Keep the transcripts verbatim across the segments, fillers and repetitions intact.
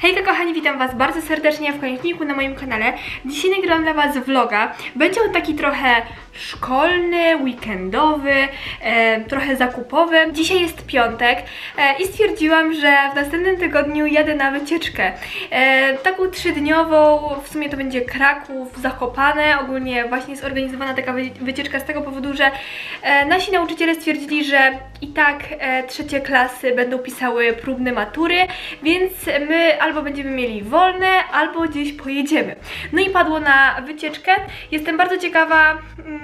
Hejka kochani, witam was bardzo serdecznie w kolejnym filmiku na moim kanale. Dzisiaj nagrałam dla was vloga. Będzie on taki trochę szkolny, weekendowy, e, trochę zakupowy. Dzisiaj jest piątek e, i stwierdziłam, że w następnym tygodniu jadę na wycieczkę. E, taką trzydniową, w sumie to będzie Kraków, Zakopane. Ogólnie właśnie jest organizowana taka wycieczka z tego powodu, że e, nasi nauczyciele stwierdzili, że i tak e, trzecie klasy będą pisały próbne matury, więc my albo będziemy mieli wolne, albo gdzieś pojedziemy. No i padło na wycieczkę. Jestem bardzo ciekawa,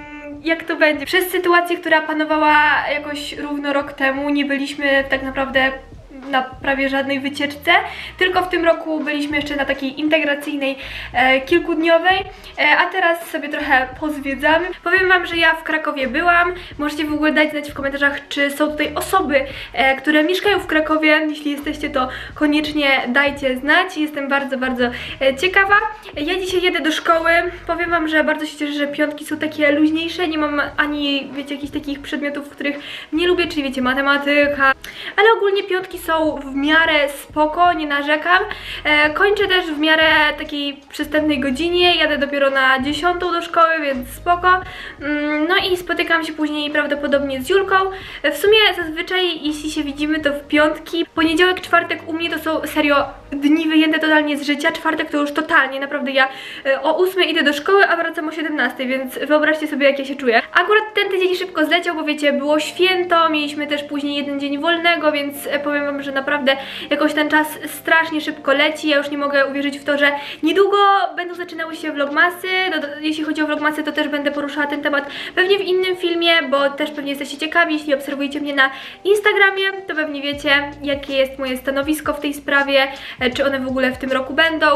jak to będzie. Przez sytuację, która panowała jakoś równo rok temu, nie byliśmy tak naprawdę na prawie żadnej wycieczce, tylko w tym roku byliśmy jeszcze na takiej integracyjnej, e, kilkudniowej, e, a teraz sobie trochę pozwiedzamy. Powiem wam, że ja w Krakowie byłam. Możecie w ogóle dać znać w komentarzach, czy są tutaj osoby, e, które mieszkają w Krakowie. Jeśli jesteście, to koniecznie dajcie znać. Jestem bardzo, bardzo e, ciekawa. Ja dzisiaj jedę do szkoły. Powiem wam, że bardzo się cieszę, że piątki są takie luźniejsze. Nie mam ani, wiecie, jakichś takich przedmiotów, których nie lubię, czyli wiecie, matematyka. Ale ogólnie piątki są w miarę spoko, nie narzekam. E, kończę też w miarę takiej przystępnej godzinie, jadę dopiero na dziesiątą do szkoły, więc spoko. Mm, no i spotykam się później prawdopodobnie z Julką. E, w sumie zazwyczaj, jeśli się widzimy, to w piątki. Poniedziałek, czwartek u mnie to są serio dni wyjęte totalnie z życia. Czwartek to już totalnie, naprawdę ja e, o ósmej idę do szkoły, a wracam o siedemnastej, więc wyobraźcie sobie, jak ja się czuję. Akurat ten tydzień szybko zleciał, bo wiecie, było święto, mieliśmy też później jeden dzień wolnego, więc e, powiem wam, że naprawdę jakoś ten czas strasznie szybko leci. Ja już nie mogę uwierzyć w to, że niedługo będą zaczynały się vlogmasy. Do, do, jeśli chodzi o vlogmasy, to też będę poruszała ten temat pewnie w innym filmie, bo też pewnie jesteście ciekawi. Jeśli obserwujecie mnie na Instagramie, to pewnie wiecie, jakie jest moje stanowisko w tej sprawie, czy one w ogóle w tym roku będą.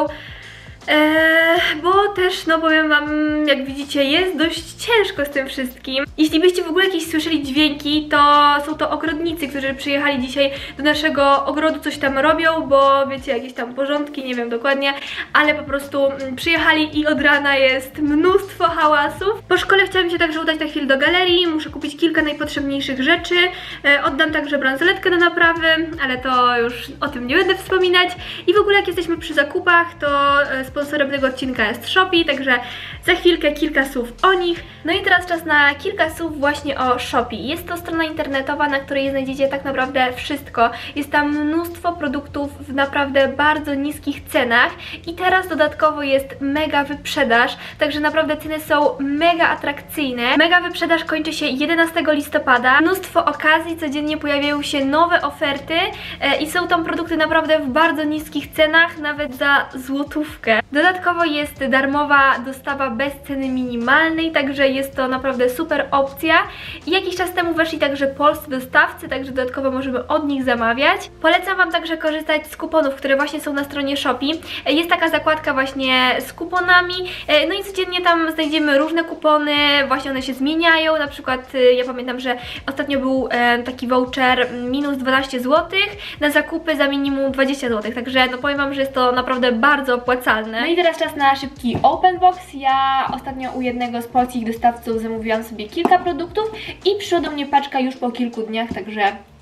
Eee, bo też, no powiem wam, jak widzicie, jest dość ciężko z tym wszystkim. Jeśli byście w ogóle jakieś słyszeli dźwięki, to są to ogrodnicy, którzy przyjechali dzisiaj do naszego ogrodu, coś tam robią, bo wiecie, jakieś tam porządki, nie wiem dokładnie, ale po prostu przyjechali i od rana jest mnóstwo hałasów. Po szkole chciałam się także udać na chwilę do galerii, muszę kupić kilka najpotrzebniejszych rzeczy, eee, oddam także bransoletkę do naprawy, ale to już o tym nie będę wspominać. I w ogóle jak jesteśmy przy zakupach, to sponsorem tego odcinka jest Shopee, także za chwilkę kilka słów o nich. No i teraz czas na kilka słów właśnie o Shopee. Jest to strona internetowa, na której znajdziecie tak naprawdę wszystko. Jest tam mnóstwo produktów w naprawdę bardzo niskich cenach i teraz dodatkowo jest mega wyprzedaż, także naprawdę ceny są mega atrakcyjne. Mega wyprzedaż kończy się jedenastego listopada. Mnóstwo okazji, codziennie pojawiają się nowe oferty e, i są tam produkty naprawdę w bardzo niskich cenach, nawet za złotówkę. Dodatkowo jest darmowa dostawa bez ceny minimalnej, także jest to naprawdę super opcja. I jakiś czas temu weszli także polscy dostawcy, także dodatkowo możemy od nich zamawiać. Polecam wam także korzystać z kuponów, które właśnie są na stronie Shopee. Jest taka zakładka właśnie z kuponami, no i codziennie tam znajdziemy różne kupony, właśnie one się zmieniają. Na przykład ja pamiętam, że ostatnio był taki voucher minus dwanaście złotych na zakupy za minimum dwadzieścia złotych, także no powiem wam, że jest to naprawdę bardzo opłacalne. No i teraz czas na szybki open box. Ja ostatnio u jednego z polskich dostawców zamówiłam sobie kilka produktów i przyszła do mnie paczka już po kilku dniach, także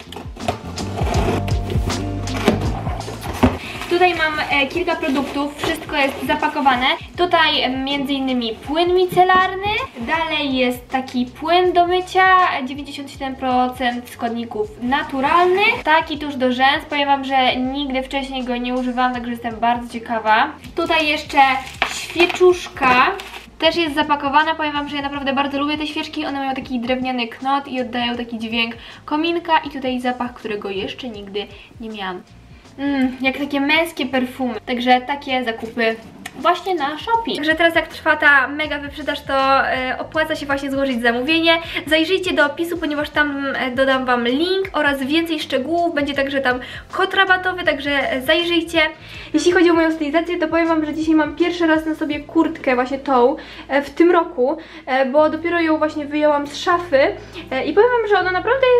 tutaj mam e, kilka produktów, wszystko jest zapakowane. Tutaj e, między innymi płyn micelarny, dalej jest taki płyn do mycia, dziewięćdziesiąt siedem procent składników naturalnych, taki tusz do rzęs, powiem wam, że nigdy wcześniej go nie używałam, także jestem bardzo ciekawa. Tutaj jeszcze świeczuszka, też jest zapakowana, powiem wam, że ja naprawdę bardzo lubię te świeczki, one mają taki drewniany knot i oddają taki dźwięk kominka i tutaj zapach, którego jeszcze nigdy nie miałam. Mmm, jak takie męskie perfumy. Także takie zakupy właśnie na Shopee. Także teraz jak trwa ta mega wyprzedaż, to e, opłaca się właśnie złożyć zamówienie. Zajrzyjcie do opisu, ponieważ tam e, dodam wam link oraz więcej szczegółów. Będzie także tam kod rabatowy, także e, zajrzyjcie. Jeśli chodzi o moją stylizację, to powiem wam, że dzisiaj mam pierwszy raz na sobie kurtkę właśnie tą e, w tym roku, e, bo dopiero ją właśnie wyjęłam z szafy e, i powiem wam, że ona naprawdę jest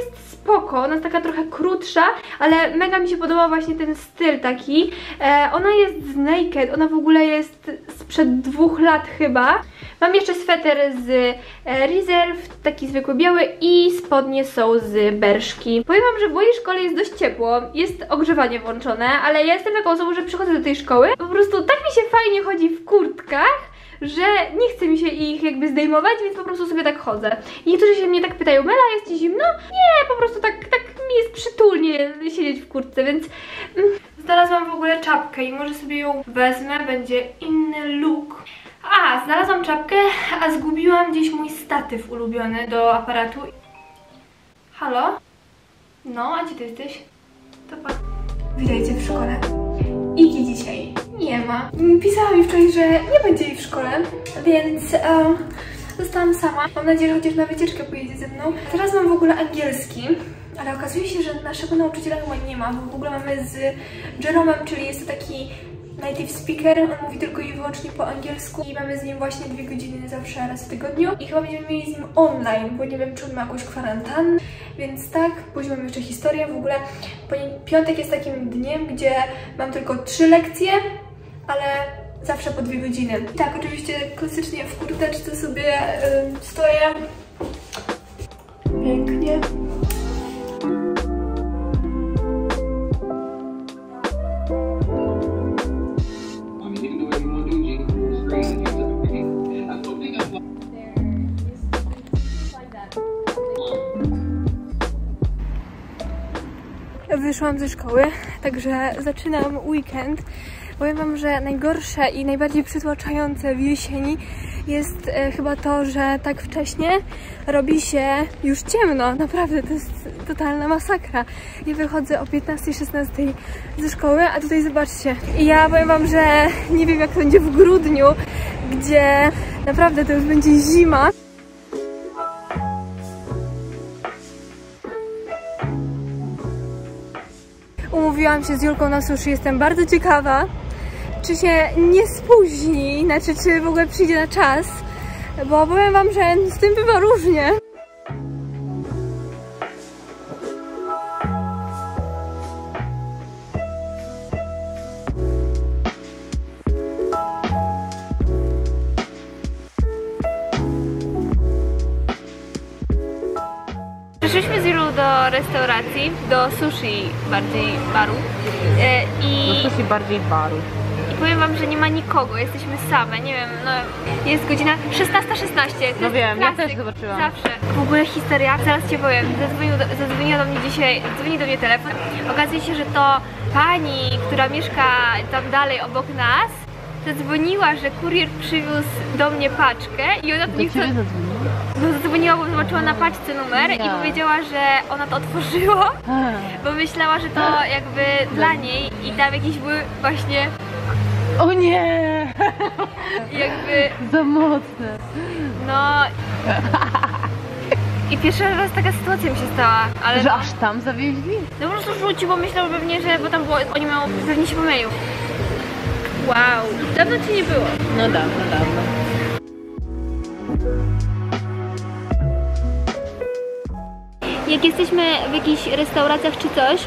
spoko, ona jest taka trochę krótsza, ale mega mi się podoba właśnie ten styl taki. E, ona jest z Naked, ona w ogóle jest sprzed dwóch lat chyba. Mam jeszcze sweter z e, Reserve, taki zwykły biały i spodnie są z Berszki. Powiem wam, że w mojej szkole jest dość ciepło, jest ogrzewanie włączone, ale ja jestem taką osobą, że przychodzę do tej szkoły, po prostu tak mi się fajnie chodzi w kurtkach, że nie chce mi się ich jakby zdejmować, więc po prostu sobie tak chodzę. I niektórzy się mnie tak pytają, Mela, jest ci zimno? Nie, po prostu tak, tak mi jest przytulnie siedzieć w kurtce, więc mm, znalazłam w ogóle czapkę i może sobie ją wezmę, będzie inny look. A, znalazłam czapkę, a zgubiłam gdzieś mój statyw ulubiony do aparatu. Halo? No, a gdzie ty jesteś? To pa. Witajcie w szkole. Iki dzisiaj nie ma. Pisała mi wczoraj, że nie będzie jej w szkole, więc um, zostałam sama. Mam nadzieję, że chociaż na wycieczkę pojedzie ze mną. Teraz mam w ogóle angielski, ale okazuje się, że naszego nauczyciela chyba nie ma, bo w ogóle mamy z Jeromem, czyli jest to taki native speaker, on mówi tylko i wyłącznie po angielsku i mamy z nim właśnie dwie godziny zawsze raz w tygodniu i chyba będziemy mieli z nim online, bo nie wiem, czy on ma jakąś kwarantannę, więc tak, później mam jeszcze historię. W ogóle piątek jest takim dniem, gdzie mam tylko trzy lekcje, ale zawsze po dwie godziny. I tak, oczywiście klasycznie w kurteczce sobie yy, stoję. Pięknie. Wyszłam ze szkoły, także zaczynam weekend. Powiem wam, że najgorsze i najbardziej przytłaczające w jesieni jest e, chyba to, że tak wcześnie robi się już ciemno. Naprawdę, to jest totalna masakra. Ja wychodzę o piętnastej, szesnastej ze szkoły, a tutaj zobaczcie. I ja powiem wam, że nie wiem, jak to będzie w grudniu, gdzie naprawdę to już będzie zima. Umówiłam się z Julką na sushi, jestem bardzo ciekawa, czy się nie spóźni, znaczy czy w ogóle przyjdzie na czas, bo powiem wam, że z tym bywa różnie. Przyszliśmy z Julą do restauracji, do sushi bardziej baru e, i... Do sushi bardziej baru. I powiem wam, że nie ma nikogo, jesteśmy same, nie wiem, no jest godzina szesnasta szesnaście. No wiem, klasyk, ja też zobaczyłam. Zawsze. W ogóle histeria, zaraz ci powiem, zadzwonił do, zadzwoniła do mnie dzisiaj, dzwoni do mnie telefon. Okazuje się, że to pani, która mieszka tam dalej obok nas, zadzwoniła, że kurier przywiózł do mnie paczkę i ona tu nie chce... No zadzwoniła, bo zobaczyła na paczce numer i powiedziała, że ona to otworzyła, bo myślała, że to jakby dla niej i tam jakieś były właśnie... O nie! Jakby... Za mocne. No... I pierwszy raz taka sytuacja mi się stała, ale... Że aż tam zawieźli? No po prostu rzucił, bo myślał pewnie, że... bo tam było... oni mają... pewnie się pomylił. Wow, dawno ci nie było. No dawno, dawno. Jak jesteśmy w jakichś restauracjach czy coś,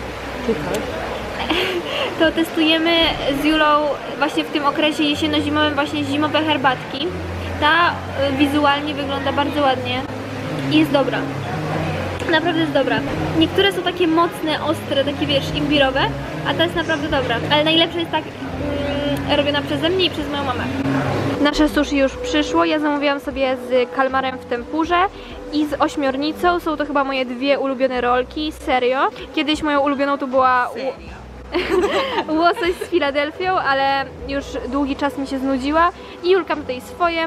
to testujemy z Julą właśnie w tym okresie jesienno-zimowym właśnie zimowe herbatki. Ta wizualnie wygląda bardzo ładnie i jest dobra. Naprawdę jest dobra. Niektóre są takie mocne, ostre, takie wiesz, imbirowe, a ta jest naprawdę dobra. Ale najlepsza jest tak mm, robiona przeze mnie i przez moją mamę. Nasze sushi już przyszło. Ja zamówiłam sobie z kalmarem w tempurze i z ośmiornicą. Są to chyba moje dwie ulubione rolki. Serio. Kiedyś moją ulubioną to była łosoś z Filadelfią, ale już długi czas mi się znudziła. I Julka ma tutaj swoje.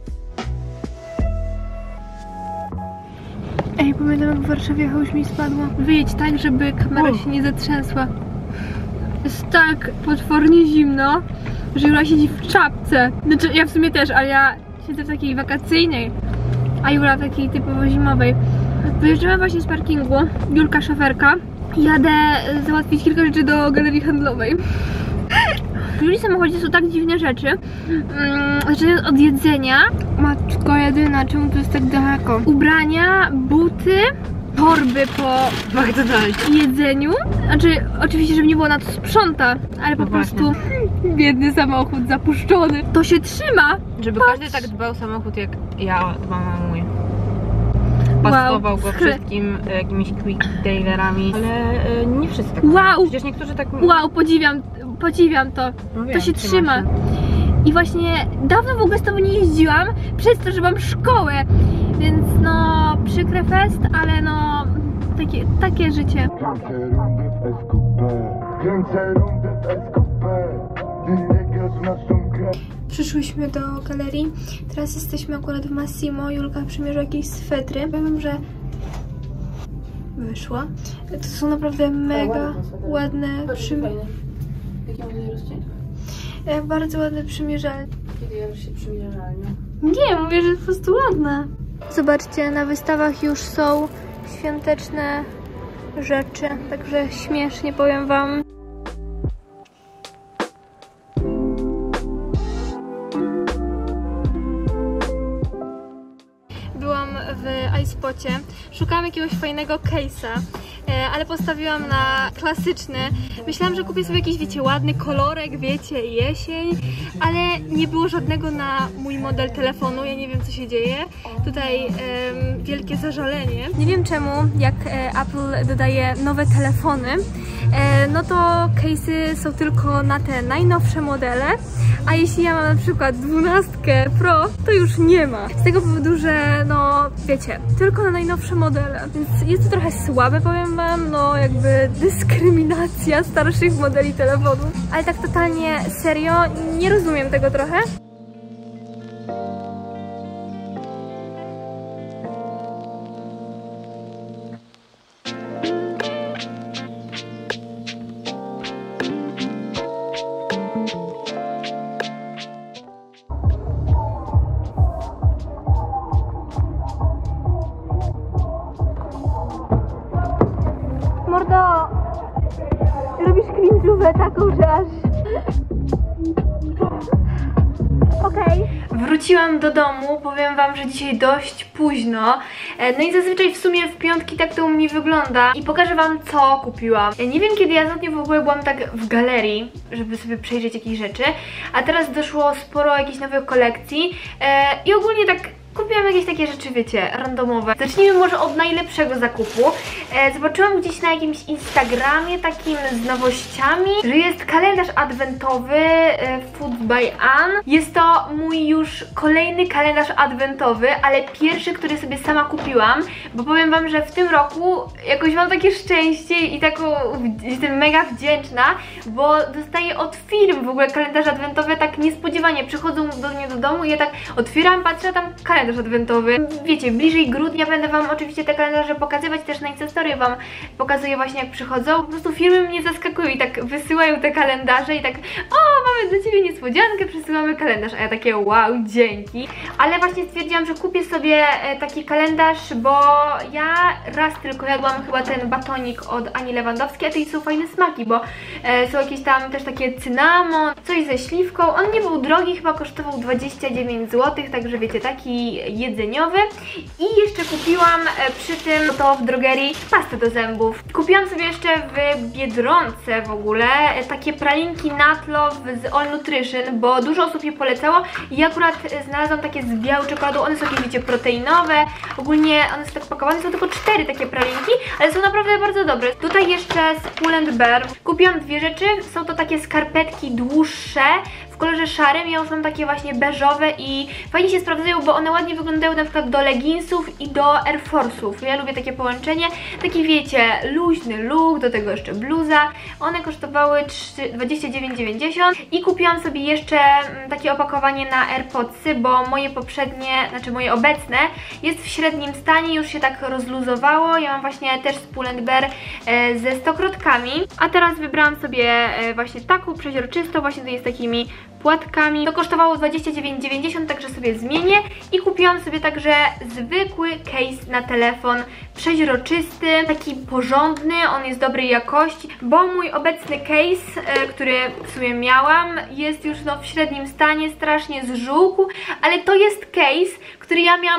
Ej, pamiętam, jak w Warszawie już mi spadło. Wyjedź tak, żeby kamera się nie zatrzęsła. Jest tak potwornie zimno, że Jula siedzi w czapce. Znaczy, ja w sumie też, ale ja siedzę w takiej wakacyjnej, a Jula w takiej typowo zimowej. Wyjeżdżamy właśnie z parkingu, Julka szoferka. Jadę załatwić kilka rzeczy do galerii handlowej. W Julii samochodzie są tak dziwne rzeczy. Hmm, zaczynając od jedzenia. Matko jedyna, czemu tu jest tak daleko? Ubrania, buty, torby po McDonald's. jedzeniu. Znaczy, oczywiście, żeby nie było na to sprząta, ale po No prostu biedny samochód zapuszczony. To się trzyma. Żeby Patrz. każdy tak dbał o samochód jak ja dbam o mój. Pastował Wow. go wszystkim e, jakimiś quick trailerami, ale e, nie wszyscy tak Wow. robią. Przecież niektórzy tak... Wow, podziwiam, podziwiam to. No wiem, To się trzyma trzyma. się. I właśnie dawno w ogóle z tobą nie jeździłam, przez to, że mam szkołę. Więc no, przykre fest, ale no, takie, takie życie. Kręcę rundę w S K P, kręcę rundę w S K P, ty nie grasz w naszą grę. Przyszłyśmy do galerii, teraz jesteśmy akurat w Massimo. Julka przymierza jakieś swetry. Powiem, że wyszła. To są naprawdę mega ładne przymierzalnie. Jakie ładne rozcięcie. Bardzo ładne przymierzalnie. Kiedy ja już się przymierzalnie. Nie, mówię, że po prostu ładne. Zobaczcie, na wystawach już są świąteczne rzeczy, także śmiesznie, powiem wam. Byłam w iSpocie, szukałam jakiegoś fajnego case'a, ale postawiłam na klasyczny. Myślałam, że kupię sobie jakiś, wiecie, ładny kolorek, wiecie, jesień, ale nie było żadnego na mój model telefonu. Ja nie wiem, co się dzieje. Tutaj um, wielkie zażalenie. Nie wiem czemu, jak e, Apple dodaje nowe telefony, e, no to case'y są tylko na te najnowsze modele, a jeśli ja mam na przykład dwunastkę Pro, to już nie ma. Z tego powodu, że no, wiecie, tylko na najnowsze modele, więc jest to trochę słabe, powiem wam, no jakby dyskryminacja starszych modeli telefonów. Ale tak totalnie serio, nie rozumiem tego trochę. Mordo, robisz cringe'ówę taką, że aż... Okej. Okay. Wróciłam do domu, powiem wam, że dzisiaj dość późno. No i zazwyczaj w sumie w piątki tak to u mnie wygląda. I pokażę wam, co kupiłam. Nie wiem, kiedy ja ostatnio w ogóle byłam tak w galerii, żeby sobie przejrzeć jakieś rzeczy. A teraz doszło sporo jakichś nowych kolekcji. I ogólnie tak... kupiłam jakieś takie rzeczy, wiecie, randomowe. Zacznijmy może od najlepszego zakupu. E, zobaczyłam gdzieś na jakimś Instagramie takim z nowościami, że jest kalendarz adwentowy e, Food by Ann. Jest to mój już kolejny kalendarz adwentowy, ale pierwszy, który sobie sama kupiłam, bo powiem wam, że w tym roku jakoś mam takie szczęście i taką, jestem mega wdzięczna, bo dostaję od firm w ogóle kalendarze adwentowe tak niespodziewanie. Przychodzą do mnie do domu i ja tak otwieram, patrzę, tam kalendarz adwentowy. Wiecie, bliżej grudnia będę wam oczywiście te kalendarze pokazywać, też na Instastory wam pokazuję właśnie, jak przychodzą. Po prostu firmy mnie zaskakują i tak wysyłają te kalendarze i tak, o, mamy dla ciebie niespodziankę, przesyłamy kalendarz, a ja takie, wow, dzięki. Ale właśnie stwierdziłam, że kupię sobie taki kalendarz, bo ja raz tylko jadłam chyba ten batonik od Ani Lewandowskiej, a to są fajne smaki, bo e, są jakieś tam też takie cynamon, coś ze śliwką. On nie był drogi, chyba kosztował dwadzieścia dziewięć złotych, także wiecie, taki jedzeniowy. I jeszcze kupiłam przy tym, to w drogerii, pastę do zębów. Kupiłam sobie jeszcze w Biedronce w ogóle takie pralinki Nut Love z All Nutrition, bo dużo osób je polecało i akurat znalazłam takie z białą czekoladą. One są jakieś, wiecie, proteinowe. Ogólnie one są tak pakowane, są tylko cztery takie pralinki, ale są naprawdę bardzo dobre. Tutaj jeszcze z Pull and Bear kupiłam dwie rzeczy. Są to takie skarpetki dłuższe w kolorze szarym. Ja już mam takie właśnie beżowe i fajnie się sprawdzają, bo one ładnie wyglądają na przykład do leginsów i do Air Force'ów. Ja lubię takie połączenie. Taki, wiecie, luźny look, do tego jeszcze bluza. One kosztowały dwadzieścia dziewięć dziewięćdziesiąt i kupiłam sobie jeszcze takie opakowanie na AirPodsy, bo moje poprzednie, znaczy moje obecne jest w średnim stanie, już się tak rozluzowało. Ja mam właśnie też z Pull and Bear e, ze stokrotkami, a teraz wybrałam sobie e, właśnie taką przeźroczystą, właśnie to jest takimi płatkami. To kosztowało dwadzieścia dziewięć dziewięćdziesiąt, także sobie zmienię. I kupiłam sobie także zwykły case na telefon, przeźroczysty, taki porządny, on jest dobrej jakości, bo mój obecny case, e, który w sumie miałam, jest już no w średnim stanie, strasznie zżółkł, ale to jest case, który ja miałam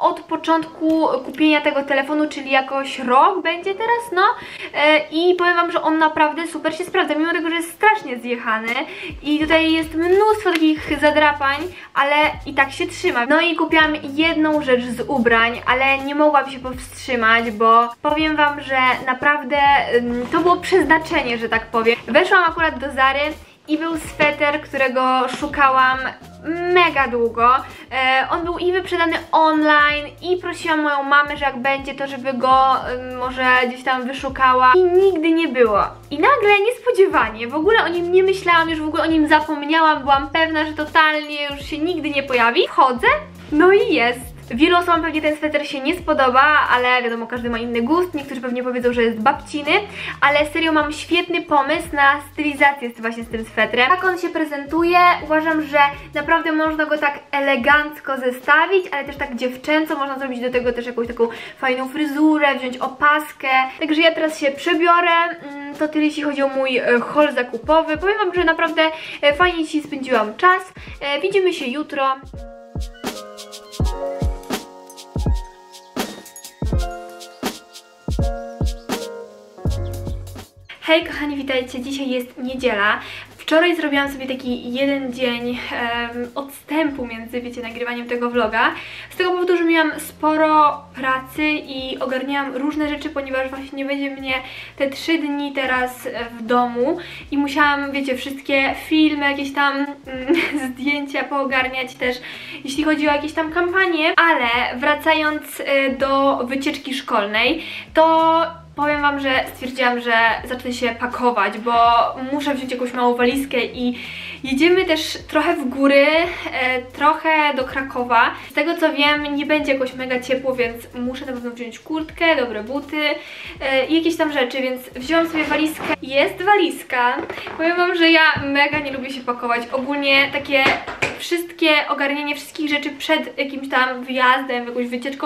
od początku kupienia tego telefonu, czyli jakoś rok będzie teraz, no e, i powiem wam, że on naprawdę super się sprawdza, mimo tego, że jest strasznie zjechany i tutaj jest mnóstwo takich zadrapań, ale i tak się trzyma. No i kupiłam jedną rzecz z ubrań, ale nie mogłam się powstrzymać, bo powiem wam, że naprawdę ym, to było przeznaczenie, że tak powiem. Weszłam akurat do Zary i był sweter, którego szukałam mega długo. E, on był i wyprzedany online i prosiłam moją mamę, że jak będzie, to żeby go y, może gdzieś tam wyszukała i nigdy nie było. I nagle niespodziewanie, w ogóle o nim nie myślałam, już w ogóle o nim zapomniałam, byłam pewna, że totalnie już się nigdy nie pojawi. Wchodzę, no i jest. Wielu osobom pewnie ten sweter się nie spodoba, ale wiadomo, każdy ma inny gust, niektórzy pewnie powiedzą, że jest babciny, ale serio mam świetny pomysł na stylizację właśnie z tym swetrem. Tak on się prezentuje, uważam, że naprawdę można go tak elegancko zestawić, ale też tak dziewczęco, można zrobić do tego też jakąś taką fajną fryzurę, wziąć opaskę, także ja teraz się przebiorę, to tyle jeśli chodzi o mój haul zakupowy. Powiem wam, że naprawdę fajnie dzisiaj spędziłam czas, widzimy się jutro. Hej kochani, witajcie, dzisiaj jest niedziela. Wczoraj zrobiłam sobie taki jeden dzień um, odstępu między, wiecie, nagrywaniem tego vloga. Z tego powodu, że miałam sporo pracy i ogarniałam różne rzeczy, ponieważ właśnie będzie mnie te trzy dni teraz w domu i musiałam, wiecie, wszystkie filmy, jakieś tam mm, zdjęcia poogarniać też, jeśli chodzi o jakieś tam kampanie. Ale wracając y, do wycieczki szkolnej, to powiem wam, że stwierdziłam, że zacznę się pakować, bo muszę wziąć jakąś małą walizkę i jedziemy też trochę w góry, e, trochę do Krakowa. Z tego co wiem, nie będzie jakoś mega ciepło, więc muszę na pewno wziąć kurtkę, dobre buty e, i jakieś tam rzeczy, więc wzięłam sobie walizkę. Jest walizka. Powiem wam, że ja mega nie lubię się pakować. Ogólnie takie wszystkie ogarnienie wszystkich rzeczy przed jakimś tam wyjazdem, jakąś wycieczką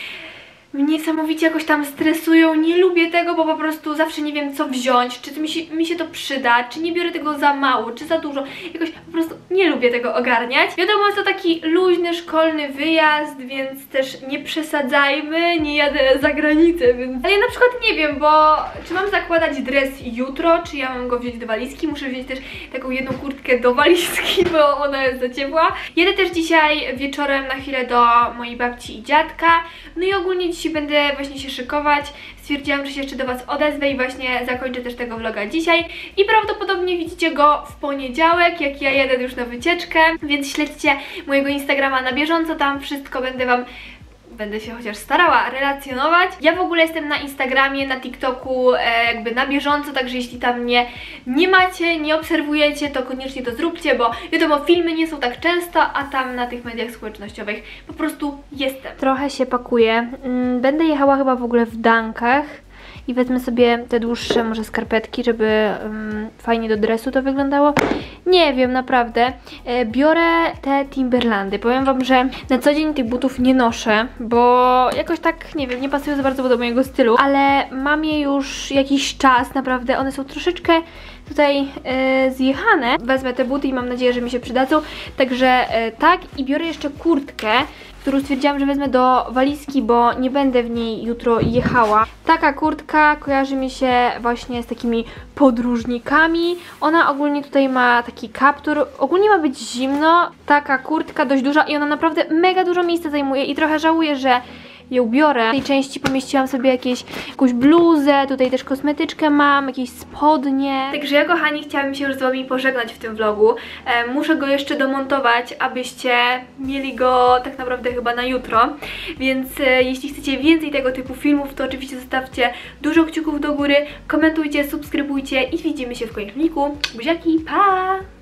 mnie niesamowicie jakoś tam stresują, nie lubię tego, bo po prostu zawsze nie wiem co wziąć, czy mi się, mi się to przyda, czy nie biorę tego za mało, czy za dużo, jakoś po prostu nie lubię tego ogarniać. Wiadomo, jest to taki luźny, szkolny wyjazd, więc też nie przesadzajmy, nie jadę za granicę, więc... Ale ja na przykład nie wiem, bo czy mam zakładać dres jutro, czy ja mam go wziąć do walizki, muszę wziąć też taką jedną kurtkę do walizki, bo ona jest za ciepła. Jedę też dzisiaj wieczorem na chwilę do mojej babci i dziadka, no i ogólnie dzisiaj Dzisiaj będę właśnie się szykować, stwierdziłam, że się jeszcze do was odezwę i właśnie zakończę też tego vloga dzisiaj i prawdopodobnie widzicie go w poniedziałek, jak ja jedę już na wycieczkę, więc śledźcie mojego Instagrama na bieżąco, tam wszystko będę wam Będę się chociaż starała relacjonować. Ja w ogóle jestem na Instagramie, na TikToku e, jakby na bieżąco, także jeśli tam mnie nie macie, nie obserwujecie, to koniecznie to zróbcie, bo wiadomo, filmy nie są tak często, a tam na tych mediach społecznościowych po prostu jestem. Trochę się pakuję. Będę jechała chyba w ogóle w dankach i wezmę sobie te dłuższe może skarpetki, żeby um, fajnie do dresu to wyglądało. Nie wiem, naprawdę. E, biorę te Timberlandy. Powiem wam, że na co dzień tych butów nie noszę, bo jakoś tak, nie wiem, nie pasują za bardzo do mojego stylu, ale mam je już jakiś czas, naprawdę. One są troszeczkę tutaj e, zjechane. Wezmę te buty i mam nadzieję, że mi się przydadzą. Także e, tak, i biorę jeszcze kurtkę, którą stwierdziłam, że wezmę do walizki, bo nie będę w niej jutro jechała. Taka kurtka kojarzy mi się właśnie z takimi podróżnikami. Ona ogólnie tutaj ma taki kaptur. Ogólnie ma być zimno. Taka kurtka dość duża i ona naprawdę mega dużo miejsca zajmuje i trochę żałuję, że ją biorę. W tej części pomieściłam sobie jakieś, jakąś bluzę, tutaj też kosmetyczkę mam, jakieś spodnie. Także ja, kochani, chciałabym się już z wami pożegnać w tym vlogu. E, muszę go jeszcze domontować, abyście mieli go tak naprawdę chyba na jutro. Więc e, jeśli chcecie więcej tego typu filmów, to oczywiście zostawcie dużo kciuków do góry, komentujcie, subskrybujcie i widzimy się w kolejnym filmiku. Buziaki, pa!